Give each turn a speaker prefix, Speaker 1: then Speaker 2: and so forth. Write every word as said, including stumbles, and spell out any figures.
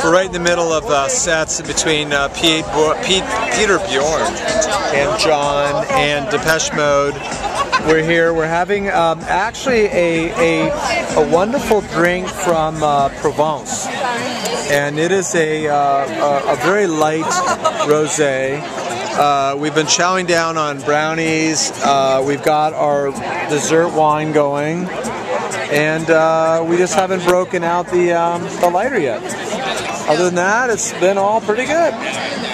Speaker 1: We're right in the middle of uh, sets between uh, Pete, Pete, Peter Bjorn and John and Depeche Mode. We're here. We're having um, actually a, a a wonderful drink from uh, Provence, and it is a uh, a, a very light rosé. Uh, we've been chowing down on brownies. Uh, we've got our dessert wine going, and uh, we just haven't broken out the um, the lighter yet. Other than that, it's been all pretty good.